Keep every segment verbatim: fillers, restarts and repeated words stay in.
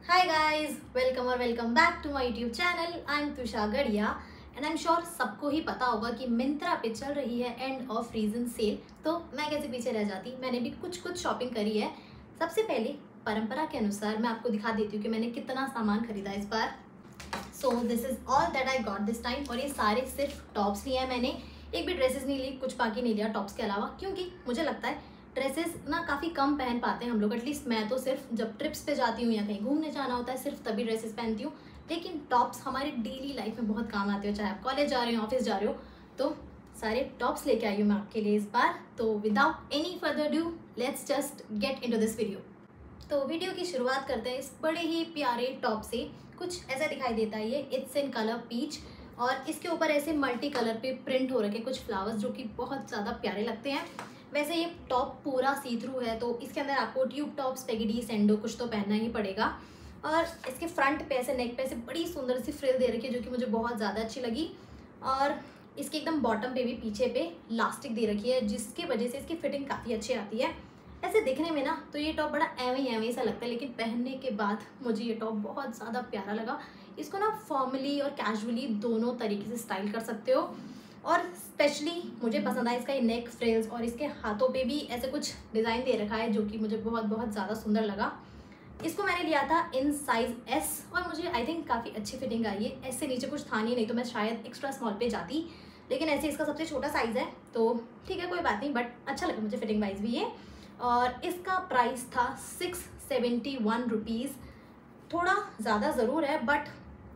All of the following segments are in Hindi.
हाय गाइस, वेलकम और welcome back to my YouTube channel. I am Tusha Gadhiya and I am sure सबको ही पता होगा कि मिंत्रा पे चल रही है एंड ऑफ रीजन सेल। तो मैं कैसे पीछे रह जाती, मैंने भी कुछ कुछ शॉपिंग करी है। सबसे पहले परंपरा के अनुसार मैं आपको दिखा देती हूँ कि मैंने कितना सामान खरीदा इस बार। So this is all that I got this time. और ये सारे सिर्फ टॉप्स लिए हैं मैंने, एक भी ड्रेसेस नहीं ली, कुछ बाकी नहीं लिया टॉप्स के अलावा, क्योंकि मुझे लगता है ड्रेसेस ना काफ़ी कम पहन पाते हैं हम लोग। एटलीस्ट मैं तो सिर्फ जब ट्रिप्स पे जाती हूँ या कहीं घूमने जाना होता है सिर्फ तभी ड्रेसेस पहनती हूँ। लेकिन टॉप्स हमारे डेली लाइफ में बहुत काम आते हो, चाहे आप कॉलेज जा रहे हो, ऑफिस जा रहे हो। तो सारे टॉप्स लेके आई हूँ मैं आपके लिए इस बार। तो without any further due let's just get into this video. तो वीडियो की शुरुआत करते हैं इस बड़े ही प्यारे टॉप से। कुछ ऐसा दिखाई देता है ये, इट्स इन कलर पीच और इसके ऊपर ऐसे मल्टी कलर पे प्रिंट हो रखे कुछ फ्लावर्स जो कि बहुत ज़्यादा प्यारे लगते हैं। वैसे ये टॉप पूरा सी थ्रू है तो इसके अंदर आपको ट्यूब टॉप, स्पेगेटी, सैंडो कुछ तो पहनना ही पड़ेगा। और इसके फ्रंट पे ऐसे नेक पे ऐसे बड़ी सुंदर सी फ्रिल दे रखी है जो कि मुझे बहुत ज़्यादा अच्छी लगी। और इसके एकदम बॉटम पे भी पीछे पे लास्टिक दे रखी है जिसकी वजह से इसकी फिटिंग काफ़ी अच्छी आती है। ऐसे दिखने में ना तो ये टॉप बड़ा एवं एवं सा लगता है, लेकिन पहनने के बाद मुझे ये टॉप बहुत ज़्यादा प्यारा लगा। इसको ना फॉर्मली और कैजुअली दोनों तरीके से स्टाइल कर सकते हो। और स्पेशली मुझे पसंद आया इसका ये नेक फ्रिल्स और इसके हाथों पे भी ऐसे कुछ डिज़ाइन दे रखा है जो कि मुझे बहुत बहुत ज़्यादा सुंदर लगा। इसको मैंने लिया था इन साइज़ एस और मुझे आई थिंक काफ़ी अच्छी फिटिंग आई है। एस से नीचे कुछ था नहीं, नहीं तो मैं शायद एक्स्ट्रा स्मॉल पे जाती, लेकिन ऐसे इसका सबसे छोटा साइज़ है तो ठीक है, कोई बात नहीं, बट अच्छा लगा मुझे फिटिंग वाइज भी ये। और इसका प्राइस था सिक्स सेवेंटी वन रुपीज़। थोड़ा ज़्यादा ज़रूर है, बट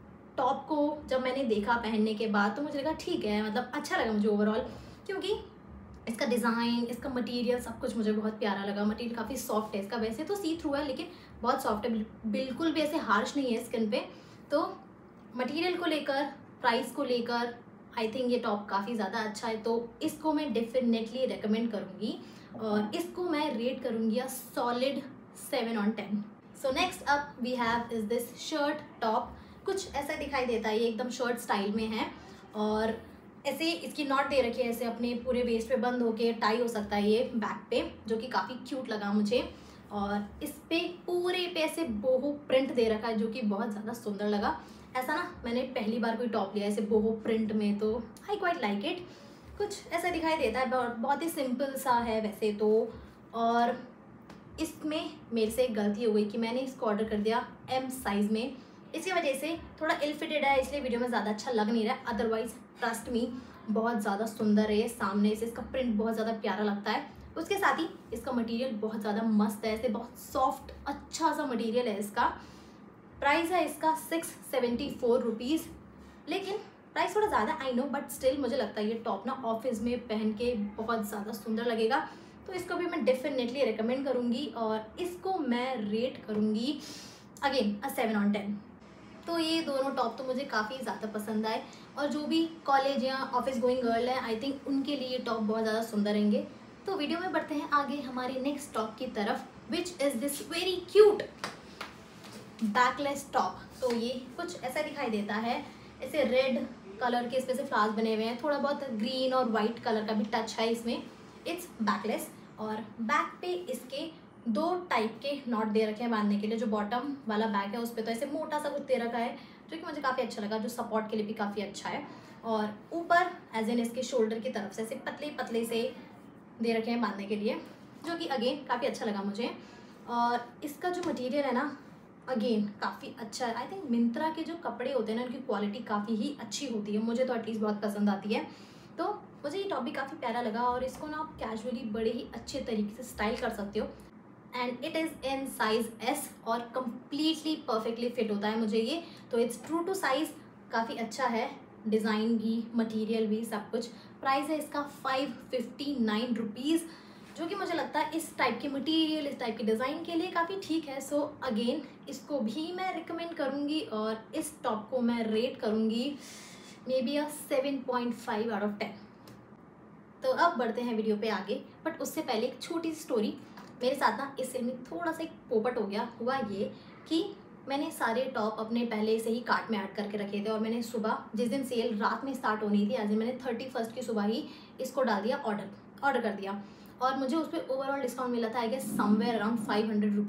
टॉप को जब मैंने देखा पहनने के बाद तो मुझे लगा ठीक है, मतलब अच्छा लगा मुझे ओवरऑल, क्योंकि इसका डिज़ाइन, इसका मटेरियल, सब कुछ मुझे बहुत प्यारा लगा। मटेरियल काफ़ी सॉफ्ट है इसका, वैसे तो सी थ्रू है लेकिन बहुत सॉफ्ट है, बिल्कुल भी ऐसे हार्श नहीं है स्किन पे। तो मटेरियल को लेकर, प्राइस को लेकर आई थिंक ये टॉप काफ़ी ज़्यादा अच्छा है, तो इसको मैं डेफिनेटली रिकमेंड करूँगी और इसको मैं रेट करूँगी a solid seven on ten. So next up we have is this shirt top. कुछ ऐसा दिखाई देता है, ये एकदम शर्ट स्टाइल में है और ऐसे इसकी नॉट दे रखी है, ऐसे अपने पूरे वेस्ट पे बंद होके टाई हो सकता है ये बैक पे, जो कि काफ़ी क्यूट लगा मुझे। और इस पे पूरे पे ऐसे बोहो प्रिंट दे रखा है जो कि बहुत ज़्यादा सुंदर लगा। ऐसा ना मैंने पहली बार कोई टॉप लिया ऐसे बोहो प्रिंट में, तो आई क्वाइट लाइक इट। कुछ ऐसा दिखाई देता है, बहुत ही सिंपल सा है वैसे तो। और इसमें मेरे से एक गलती हो गई कि मैंने इसको ऑर्डर कर दिया एम साइज़ में, इसकी वजह से थोड़ा इल फिटेड है, इसलिए वीडियो में ज़्यादा अच्छा लग नहीं रहा है। अदरवाइज ट्रस्ट मी बहुत ज़्यादा सुंदर है ये, सामने से इसका प्रिंट बहुत ज़्यादा प्यारा लगता है। उसके साथ ही इसका मटेरियल बहुत ज़्यादा मस्त है, ऐसे बहुत सॉफ्ट अच्छा सा मटेरियल है इसका। प्राइस है इसका सिक्स सेवेंटी फोर रुपीज़, लेकिन प्राइस थोड़ा ज़्यादा आई नो, बट स्टिल मुझे लगता है ये टॉप ना ऑफिस में पहन के बहुत ज़्यादा सुंदर लगेगा, तो इसको भी मैं डेफिनेटली रिकमेंड करूँगी और इसको मैं रेट करूँगी again a seven on ten. तो ये दोनों टॉप तो मुझे काफ़ी ज़्यादा पसंद आए और जो भी कॉलेज या ऑफिस गोइंग गर्ल है आई थिंक उनके लिए ये टॉप बहुत ज़्यादा सुंदर रहेंगे। तो वीडियो में बढ़ते हैं आगे हमारे नेक्स्ट टॉप की तरफ, which is this very cute backless top. तो ये कुछ ऐसा दिखाई देता है, ऐसे रेड कलर के इसमें से फ्लावर्स बने हुए हैं, थोड़ा बहुत ग्रीन और वाइट कलर का भी टच है इसमें। इट्स बैकलेस और बैक पे इसके दो टाइप के नॉट दे रखे हैं बांधने के लिए। जो बॉटम वाला बैग है उस पर तो ऐसे मोटा सा कुछ दे रखा है जो कि मुझे काफ़ी अच्छा लगा, जो सपोर्ट के लिए भी काफ़ी अच्छा है। और ऊपर एज इन इसके शोल्डर की तरफ से ऐसे पतले पतले से दे रखे हैं बांधने के लिए, जो कि अगेन काफ़ी अच्छा लगा मुझे। और इसका जो मटेरियल है ना अगेन काफ़ी अच्छा है। आई थिंक मिंत्रा के जो कपड़े होते हैं ना उनकी क्वालिटी काफ़ी ही अच्छी होती है, मुझे तो एटलीस्ट बहुत पसंद आती है। तो मुझे ये टॉप भी काफ़ी प्यारा लगा और इसको ना आप कैजुअली बड़े ही अच्छे तरीके से स्टाइल कर सकते हो। And it is in size S और कम्प्लीटली परफेक्टली फिट होता है मुझे ये, तो इट्स ट्रू टू साइज़, काफ़ी अच्छा है, डिज़ाइन भी, मटेरियल भी, सब कुछ। प्राइस है इसका फाइव फिफ्टी नाइन रुपीज़, जो कि मुझे लगता है इस टाइप की मटेरियल, इस टाइप की डिज़ाइन के लिए काफ़ी ठीक है। सो so, अगेन इसको भी मैं रिकमेंड करूँगी और इस टॉप को मैं रेट करूँगी maybe a seven point five out of ten. तो अब बढ़ते हैं वीडियो पे आगे, बट उससे पहले एक छोटी सी स्टोरी। मेरे साथ ना इस सेल में थोड़ा सा एक पोपट हो गया। हुआ ये कि मैंने सारे टॉप अपने पहले से ही कार्ट में ऐड करके रखे थे और मैंने सुबह, जिस दिन सेल रात में स्टार्ट होनी थी, आज मैंने थर्टी फर्स्ट की सुबह ही इसको डाल दिया ऑर्डर ऑर्डर कर दिया और मुझे उस पर ओवरऑल डिस्काउंट मिला था I guess somewhere around five hundred rupees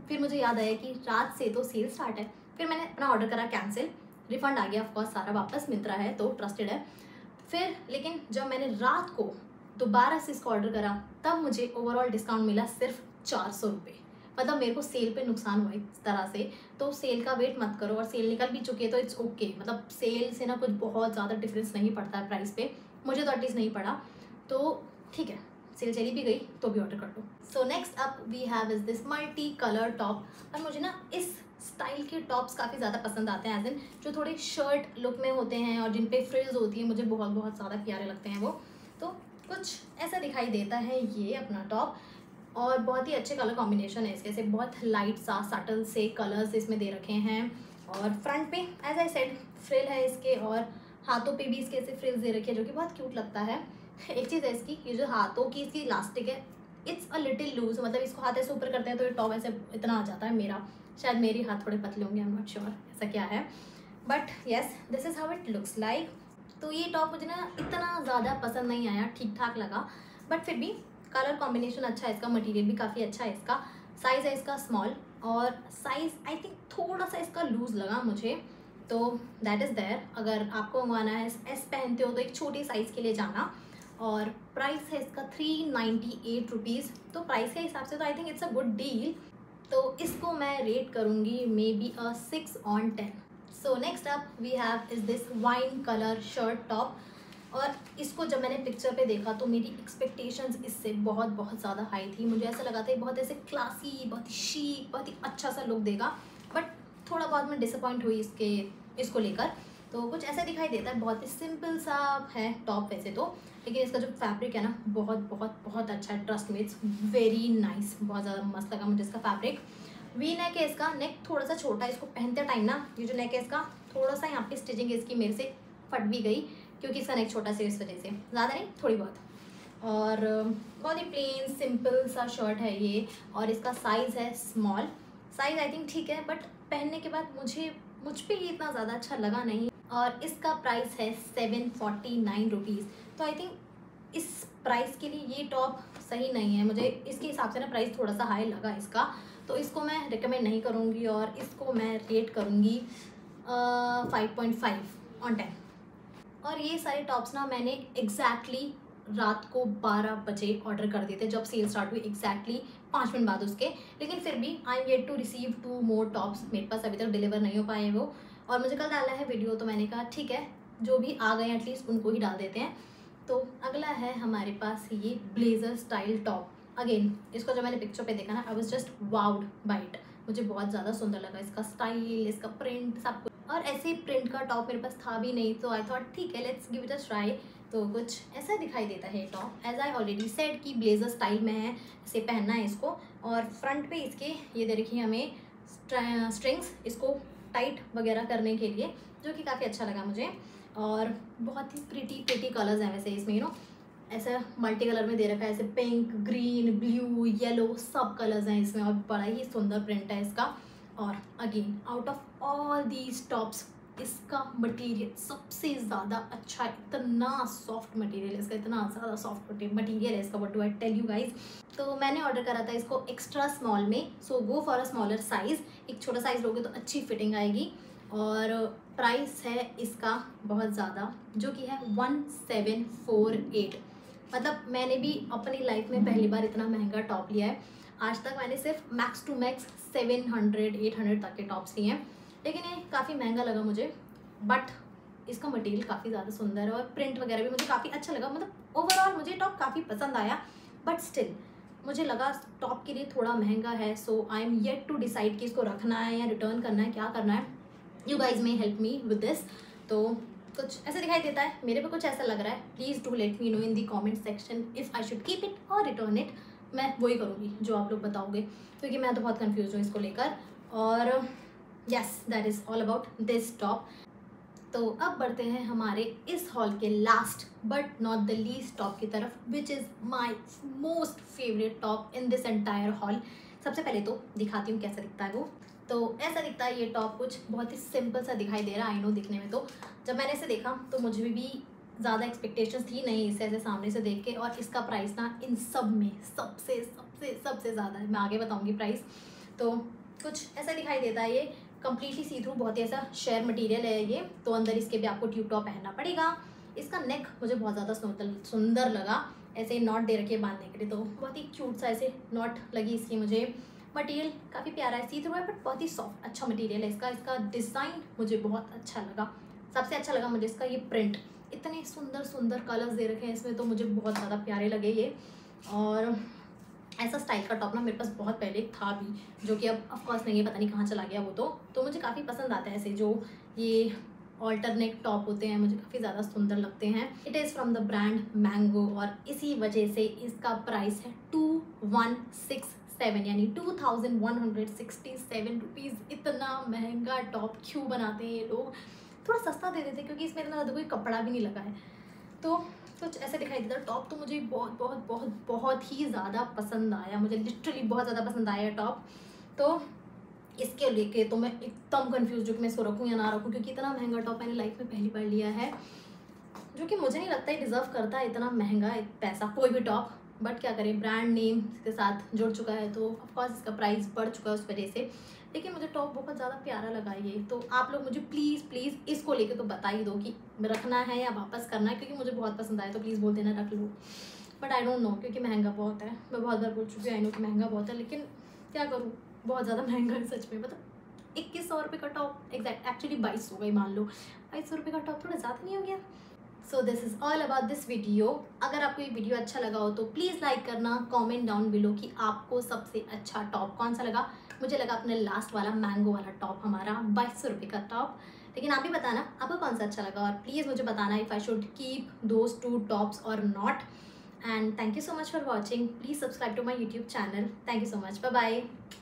फिर मुझे याद आया कि रात से तो सेल स्टार्ट है, फिर मैंने अपना ऑर्डर करा कैंसिल, रिफ़ंड आ गया ऑफकोर्स सारा वापस, मिंत्रा है तो ट्रस्टेड है। फिर लेकिन जब मैंने रात को दोबारा से इसको ऑर्डर करा तब मुझे ओवरऑल डिस्काउंट मिला सिर्फ चार सौ रुपये। मतलब मेरे को सेल पे नुकसान हुआ इस तरह से। तो सेल का वेट मत करो, और सेल निकल भी चुकी है तो इट्स ओके। मतलब सेल से ना कुछ बहुत ज़्यादा डिफरेंस नहीं पड़ता है प्राइस पे, मुझे तो एटलीस्ट नहीं पड़ा, तो ठीक है, सेल चली भी गई तो भी ऑर्डर कर दो। So next up we have is this multi colour top. और मुझे ना इस स्टाइल के टॉप्स काफ़ी ज़्यादा पसंद आते हैं, एज इन जो थोड़े शर्ट लुक में होते हैं और जिन पे फ्रिल्स होती है, मुझे बहुत बहुत ज़्यादा प्यारे लगते हैं वो। तो कुछ ऐसा दिखाई देता है ये अपना टॉप, और बहुत ही अच्छे कलर कॉम्बिनेशन है इसके से, बहुत लाइट सा सटल से कलर्स इसमें दे रखे हैं। और फ्रंट पे एज आई सेड फ्रिल है इसके, और हाथों पे भी इसके ऐसे फ्रिल्स दे रखे हैं जो कि बहुत क्यूट लगता है। एक चीज़ है इसकी, ये जो हाथों की इसकी इलास्टिक है, इट्स अ लिटिल लूज, मतलब इसको हाथ ऐसे ऊपर करते हैं तो ये टॉप ऐसे इतना आ जाता है। मेरा शायद मेरे हाथ थोड़े पतले होंगे, आई एम नॉट श्योर ऐसा क्या है, but yes this is how it looks like. तो ये टॉप मुझे ना इतना ज़्यादा पसंद नहीं आया, ठीक ठाक लगा, बट फिर भी कलर कॉम्बिनेशन अच्छा है इसका, मटेरियल भी काफ़ी अच्छा है इसका। साइज़ है इसका स्मॉल, और साइज़ आई थिंक थोड़ा सा इसका लूज़ लगा मुझे, तो दैट इज़ देयर। अगर आपको मंगवाना है, एस पहनते हो तो एक छोटी साइज़ के लिए जाना। और प्राइस है इसका थ्री नाइन्टी एट रुपीज़, तो प्राइस के हिसाब से तो I think it's a good deal. तो इसको मैं रेट करूँगी maybe a six on ten. So next up we have is this wine colour shirt top. और इसको जब मैंने पिक्चर पे देखा तो मेरी एक्सपेक्टेशंस इससे बहुत बहुत ज़्यादा हाई थी। मुझे ऐसा लगा था बहुत ऐसे क्लासी, बहुत ही शीक, बहुत ही अच्छा सा लुक देगा, बट थोड़ा बहुत मैं डिसअपॉइंट हुई इसके इसको लेकर। तो कुछ ऐसा दिखाई देता है, बहुत ही सिंपल सा है टॉप वैसे तो, लेकिन इसका जो फैब्रिक है ना बहुत बहुत बहुत अच्छा है, ट्रस्ट में इट्स वेरी नाइस, बहुत ज़्यादा मस्त लगा मुझे इसका फैब्रिक। वी नेक है इसका, नेक थोड़ा सा छोटा है, इसको पहनते टाइम ना ये जो नेक है इसका थोड़ा सा यहाँ पे स्टिचिंग इसकी मेरे से फट भी गई, क्योंकि इसका नेक छोटा से इस वजह से, ज़्यादा नहीं थोड़ी बहुत। और बहुत ही प्लेन सिंपल सा शर्ट है ये, और इसका साइज़ है स्मॉल, साइज़ आई थिंक ठीक है, बट पहनने के बाद मुझे मुझ पे ये इतना ज़्यादा अच्छा लगा नहीं। और इसका प्राइस है सेवन फोर्टी नाइन रुपीज़, तो आई थिंक इस प्राइस के लिए ये टॉप सही नहीं है। मुझे इसके हिसाब से ना प्राइस थोड़ा सा हाई लगा इसका, तो इसको मैं रिकमेंड नहीं करूँगी, और इसको मैं रेट करूँगी five point five on ten. और ये सारे टॉप्स ना मैंने एग्जैक्टली रात को बारह बजे ऑर्डर कर दिए थे, जब सेल स्टार्ट हुई एग्जैक्टली पाँच मिनट बाद उसके। लेकिन फिर भी I am yet to receive two more tops, मेरे पास अभी तक डिलीवर नहीं हो पाए वो, और मुझे कल डालना है वीडियो, तो मैंने कहा ठीक है जो भी आ गए एटलीस्ट उनको ही डाल देते हैं। तो अगला है हमारे पास ये ब्लेजर स्टाइल टॉप। अगेन इसको जब मैंने पिक्चर पे देखा ना I was just wowed by it, मुझे बहुत ज़्यादा सुंदर लगा इसका स्टाइल, इसका प्रिंट, सब कुछ। और ऐसे प्रिंट का टॉप मेरे पास था भी नहीं, तो आई थॉट ठीक है let's give it a try. तो कुछ ऐसा दिखाई देता है top, as I already said कि ब्लेजर स्टाइल में है, इसे पहनना है इसको। और फ्रंट पे इसके ये दे रखी है हमें स्ट्रिंग्स, इसको टाइट वगैरह करने के लिए, जो कि काफ़ी अच्छा लगा मुझे। और बहुत ही प्रिटी प्रिटी कलर्स हैं वैसे इसमें, यू नो ऐसे मल्टी कलर में दे रखा है, ऐसे पिंक, ग्रीन, ब्लू, येलो, सब कलर्स हैं इसमें, और बड़ा ही सुंदर प्रिंट है इसका। और again out of all these tops इसका मटेरियल सबसे ज़्यादा अच्छा है, इतना सॉफ्ट मटेरियल है इसका, इतना ज़्यादा सॉफ्ट मटेरियल है इसका, what do I tell you guys. तो मैंने ऑर्डर करा था इसको एक्स्ट्रा स्मॉल में, so go for a smaller size. एक छोटा साइज़ लोगे तो अच्छी फिटिंग आएगी। और प्राइस है इसका बहुत ज़्यादा, जो कि है वन सेवन फोर एट। मतलब मैंने भी अपनी लाइफ में पहली बार इतना महंगा टॉप लिया है। आज तक मैंने सिर्फ max to max seven hundred eight hundred तक के टॉप्स लिए हैं, लेकिन ये काफ़ी महंगा लगा मुझे। बट इसका मटेरियल काफ़ी ज़्यादा सुंदर है, और प्रिंट वगैरह भी मुझे काफ़ी अच्छा लगा। मतलब ओवरऑल मुझे टॉप काफ़ी पसंद आया, बट स्टिल मुझे लगा टॉप के लिए थोड़ा महंगा है। So I am yet to decide कि इसको रखना है या रिटर्न करना है, क्या करना है। You guys may help me with this. तो कुछ ऐसा दिखाई देता है, मेरे पे कुछ ऐसा लग रहा है। Please do let me know in the comment section if I should keep it और रिटर्न इट। मैं वही करूँगी जो आप लोग बताओगे, क्योंकि मैं तो बहुत कंफ्यूज हूँ इसको लेकर। और yes that is all about this top. तो अब बढ़ते हैं हमारे इस हॉल के last but not the least top की तरफ, which is my most favourite top in this entire haul. सबसे पहले तो दिखाती हूँ कैसा दिखता है वो। तो ऐसा दिखता है ये टॉप, कुछ बहुत ही सिंपल सा दिखाई दे रहा है, आई नो दिखने में। तो जब मैंने इसे देखा तो मुझे भी ज़्यादा एक्सपेक्टेशंस थी नहीं इसे ऐसे सामने से देख के। और इसका प्राइस ना इन सब में सबसे सबसे सबसे ज़्यादा है, मैं आगे बताऊँगी प्राइस। तो कुछ ऐसा दिखाई देता है। ये कम्प्लीटली सी थ्रू, बहुत ही ऐसा शेयर मटेरियल है ये। तो अंदर इसके भी आपको ट्यूब टॉप पहनना पड़ेगा। इसका नेक मुझे बहुत ज़्यादा सुंदर सुंदर लगा, ऐसे ही नॉट दे रखे बांधने के लिए, तो बहुत ही क्यूट सा ऐसे नॉट लगी इसकी मुझे। मटेरियल काफ़ी प्यारा है, सी थ्रू है बट बहुत ही सॉफ्ट अच्छा मटेरियल है इसका। इसका डिज़ाइन मुझे बहुत अच्छा लगा। सबसे अच्छा लगा मुझे इसका ये प्रिंट, इतने सुंदर सुंदर कलर्स दे रखे हैं इसमें, तो मुझे बहुत ज़्यादा प्यारे लगे ये। और ऐसा स्टाइल का टॉप ना मेरे पास बहुत पहले था भी, जो कि अब ऑफकोर्स नहीं है, पता नहीं कहाँ चला गया वो। तो तो मुझे काफ़ी पसंद आता है ऐसे जो ये ऑल्टरनेट टॉप होते हैं, मुझे काफ़ी ज़्यादा सुंदर लगते हैं। It is from the brand Mango और इसी वजह से इसका प्राइस है टू वन सिक्स सेवन यानी two thousand one hundred sixty seven rupees. इतना महंगा टॉप क्यों बनाते हैं ये लोग? थोड़ा सस्ता दे देते क्योंकि इसमें इतना ज़्यादा कोई कपड़ा भी नहीं लगा है। तो कुछ ऐसे दिखाई देता है टॉप। तो मुझे बहुत बहुत बहुत बहुत ही ज़्यादा पसंद आया, मुझे लिटरली बहुत ज़्यादा पसंद आया टॉप। तो इसके लेके तो मैं एकदम कंफ्यूज हूँ कि मैं इसको रखूँ या ना रखूँ, क्योंकि इतना महंगा टॉप मैंने लाइफ में पहली बार लिया है, जो कि मुझे नहीं लगता है डिज़र्व करता है इतना महंगा पैसा कोई भी टॉप। बट क्या करें, ब्रांड नेम इसके साथ जुड़ चुका है तो ऑफकोर्स इसका प्राइस बढ़ चुका है उस वजह से। लेकिन मुझे टॉप बहुत ज़्यादा प्यारा लगा ये। तो आप लोग मुझे प्लीज़ प्लीज़ इसको लेके तो बता ही दो कि रखना है या वापस करना है, क्योंकि मुझे बहुत पसंद आया। तो प्लीज़ बोल देना रख लो, बट आई डोंट नो, क्योंकि महंगा बहुत है। मैं बहुत बार बोल चुकी हूँ, आई नो कि महंगा बहुत है, लेकिन क्या करूँ, बहुत ज़्यादा महंगा है सच में। मतलब इक्कीस सौ रुपये का टॉप, एग्जैक्ट एक्चुअली बाईस सौ गई मान लो, बाईस सौ रुपये का टॉप थोड़ा ज़्यादा नहीं हो गया? So this is all about this video. अगर आपको ये वीडियो अच्छा लगा हो तो प्लीज़ लाइक करना, कमेंट डाउन बिलो कि आपको सबसे अच्छा टॉप कौन सा लगा। मुझे लगा अपने लास्ट वाला मैंगो वाला टॉप हमारा बाईस सौ रुपये का टॉप, लेकिन आप भी बताना आपको कौन सा अच्छा लगा, और प्लीज़ मुझे बताना if I should keep those two tops और not. And thank you so much for watching. Please subscribe to my YouTube channel. Thank you so much, bye bye.